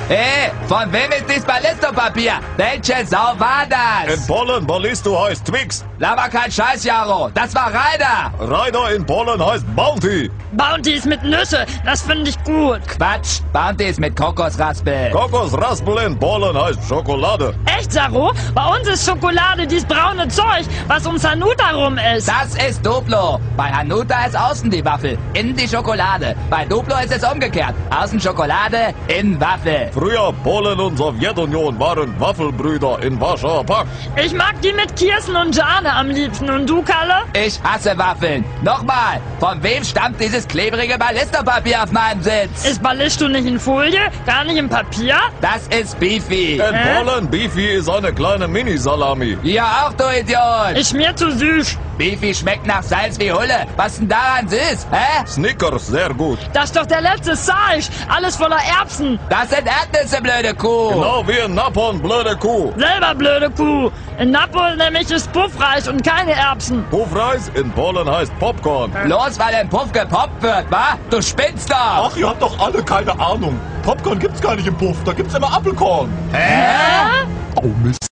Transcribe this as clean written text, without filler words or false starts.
Hey, von wem ist dies Ballistopapier? Welche Sau war In das? Polen Ballisto heißt Twix. Laber kein Scheiß, Jaro. Das war Ryder. Ryder in Polen heißt Bounty. Bounty ist mit Nüsse, das finde ich gut. Quatsch. Bounty ist mit Kokosraspel. Kokosraspel in Polen heißt Schokolade. Echt, Saro? Bei uns ist Schokolade dieses braune Zeug, was um Hanuta rum ist. Das ist Duplo. Bei Hanuta ist außen die Waffel, innen die Schokolade. Bei Duplo ist es umgekehrt. Außen Schokolade, innen Waffel. Früher Polen und Sowjetunion waren Waffelbrüder in Warschauer Pakt. Ich mag die mit Kirsten und Jane am liebsten. Und du, Kalle? Ich hasse Waffeln. Nochmal, von wem stammt dieses klebrige Ballistopapier auf meinem Sitz? Ist Ballisto nicht in Folie? Gar nicht in Papier? Das ist Beefy. In Polen Beefy ist eine kleine Mini-Salami. Ja, auch, du Idiot. Ist mir zu süß. Beefy schmeckt nach Salz wie Hulle. Was denn daran süß, hä? Snickers, sehr gut. Das ist doch der letzte Salz. Alles voller Erbsen. Das sind Erdnüsse, blöde Kuh. Genau wie in Napon, blöde Kuh. Selber blöde Kuh. In Napoli nämlich ist Puffreis und keine Erbsen. Puffreis in Polen heißt Popcorn. Bloß weil im Puff gepoppt wird, wa? Du spinnst doch. Ach, ihr habt doch alle keine Ahnung. Popcorn gibt's gar nicht im Puff, da gibt's immer Apfelkorn. Hä? Oh Mist.